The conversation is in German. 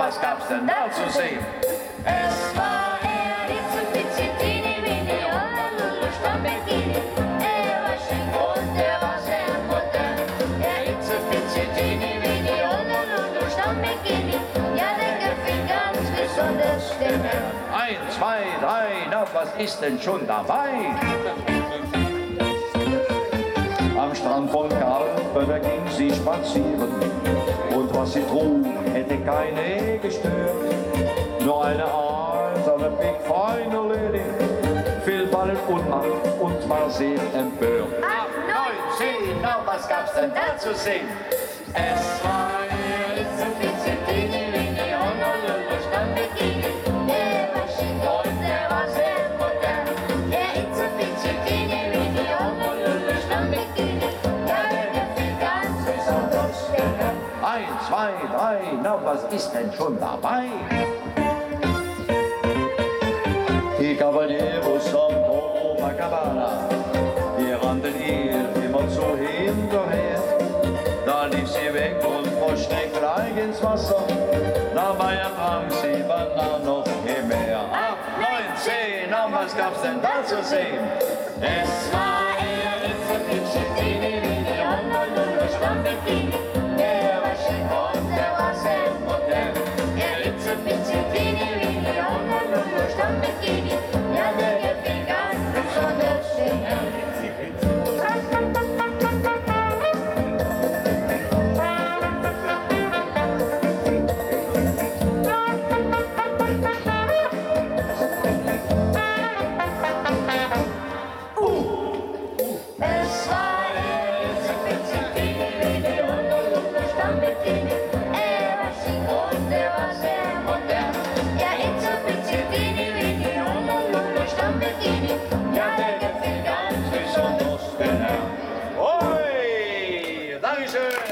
was gab's denn da zu sehen? Es war Itsy Bitsy, Weeny, Weeny, Honolulu, Stammbikini. War schön groß, war sehr modern. Itsy Bitsy, Weeny, Weeny, Honolulu, Stammbikini. Ja, der gefiel ganz besonders den Herrn. 1, 2, 3, na, was ist denn schon dabei? Am Strand von Calpe, da ging sie spazieren. Und was sie trug, hätte keine gestört. Nur eine einsame Big Fine Lady, Vielfalt und Macht und war sehr empört. 8, 9, 10, na, was gab's denn da zu sehen? Es war Itsy Bitsy, Weeny, Weeny, Honolulu, Stammbikini. War schön groß, war sehr modern. Itsy Bitsy, Weeny, Weeny, Honolulu, Stammbikini. Ja, der gefiel ganz besonders den Herrn. 1, 2, 3, na, was ist denn schon dabei? Die Caballeros am Copacabana, die rannten ihr immer so hinterher. Da lief sie weg und versteckt gleich ins Wasser. Dabei ertrank sie beinahe noch mehr. 8, 9, 10, na, was gab's denn da zu sehen? Es war Itsy Bitsy, Weeny, Weeny, Honolulu, Stammbikini. War schön groß, war sehr modern. Itsy Bitsy, Weeny, Weeny, Honolulu, Stammbikini. Ja, der gefiel ganz besonders den Herrn. Es war Itsy Bitsy, Weeny, Weeny, Honolulu, Stammbikini. War schön groß, war sehr modern. Itsy Bitsy, Weeny, Weeny, Honolulu, Stammbikini. Ja, der gefiel ganz besonders den Herrn. Oi, Dankeschön.